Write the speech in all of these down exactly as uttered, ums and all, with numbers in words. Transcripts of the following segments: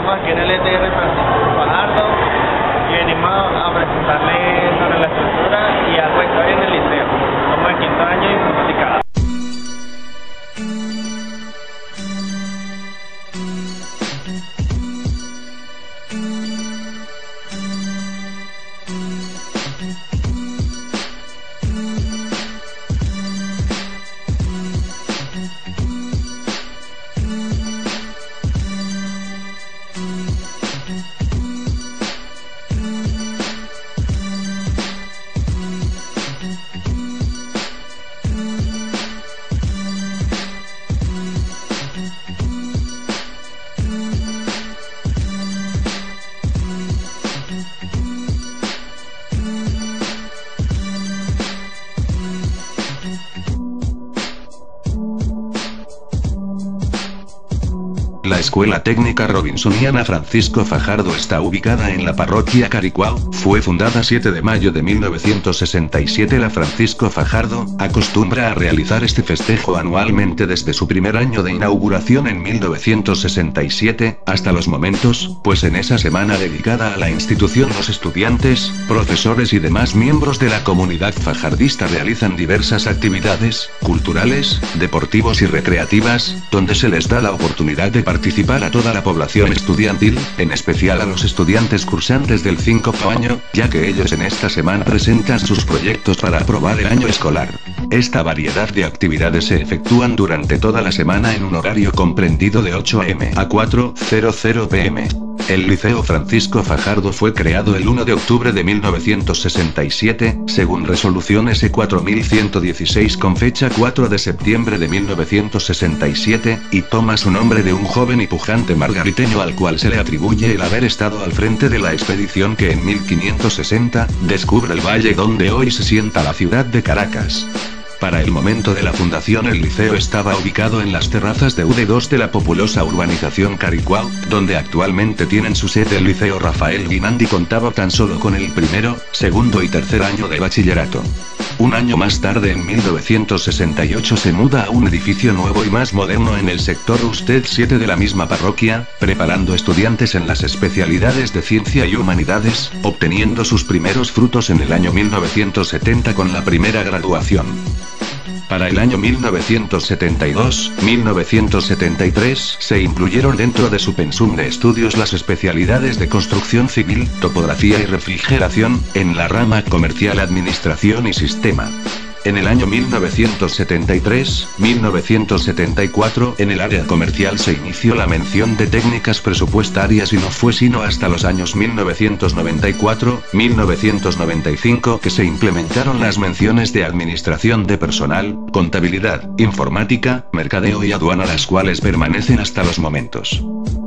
Estamos aquí en el E T R Francisco Fajardo y venimos a presentarles sobre la estructura y algo de historia en el liceo. Somos de quinto año de informática. La Escuela Técnica Robinsoniana Francisco Fajardo está ubicada en la parroquia Caricuao. Fue fundada siete de mayo de mil novecientos sesenta y siete. La Francisco Fajardo acostumbra a realizar este festejo anualmente desde su primer año de inauguración en mil novecientos sesenta y siete, hasta los momentos, pues en esa semana dedicada a la institución los estudiantes, profesores y demás miembros de la comunidad fajardista realizan diversas actividades, culturales, deportivos y recreativas, donde se les da la oportunidad de participar participar a toda la población estudiantil, en especial a los estudiantes cursantes del quinto año, ya que ellos en esta semana presentan sus proyectos para aprobar el año escolar. Esta variedad de actividades se efectúan durante toda la semana en un horario comprendido de ocho a eme a cuatro pe eme. El Liceo Francisco Fajardo fue creado el uno de octubre de mil novecientos sesenta y siete, según resolución ese cuatro mil ciento dieciséis con fecha cuatro de septiembre de mil novecientos sesenta y siete, y toma su nombre de un joven y pujante margariteño al cual se le atribuye el haber estado al frente de la expedición que en mil quinientos sesenta, descubre el valle donde hoy se sienta la ciudad de Caracas. Para el momento de la fundación el liceo estaba ubicado en las terrazas de U D dos de la populosa urbanización Caricuao, donde actualmente tienen su sede el Liceo Rafael Guinandi. Contaba tan solo con el primero, segundo y tercer año de bachillerato. Un año más tarde, en mil novecientos sesenta y ocho, se muda a un edificio nuevo y más moderno en el sector Usted siete de la misma parroquia, preparando estudiantes en las especialidades de Ciencia y Humanidades, obteniendo sus primeros frutos en el año mil novecientos setenta con la primera graduación. Para el año mil novecientos setenta y dos a mil novecientos setenta y tres se incluyeron dentro de su pensum de estudios las especialidades de construcción civil, topografía y refrigeración, en la rama comercial, administración y sistema. En el año mil novecientos setenta y tres a mil novecientos setenta y cuatro en el área comercial se inició la mención de técnicas presupuestarias y no fue sino hasta los años mil novecientos noventa y cuatro a mil novecientos noventa y cinco que se implementaron las menciones de administración de personal, contabilidad, informática, mercadeo y aduana, las cuales permanecen hasta los momentos.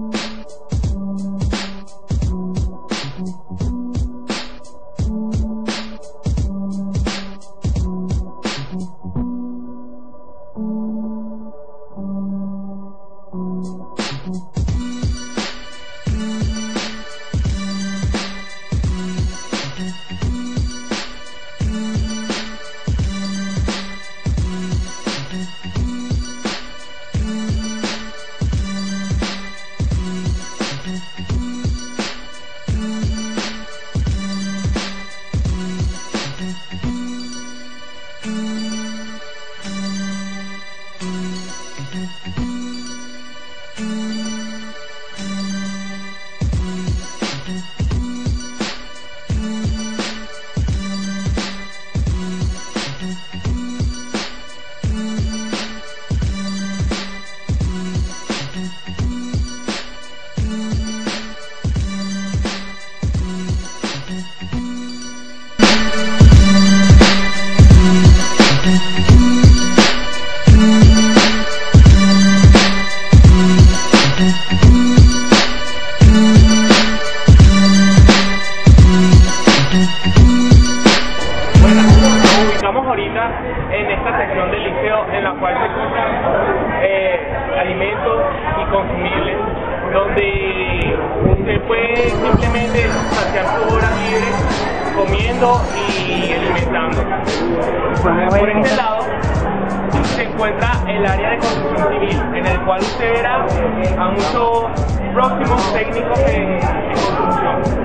En esta sección del liceo en la cual se compran eh, alimentos y consumibles, donde usted puede simplemente saciar su hora libre comiendo y alimentando. Por este lado se encuentra el área de construcción civil, en el cual usted verá a muchos próximos técnicos en, en construcción.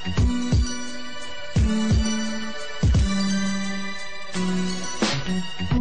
Thank you.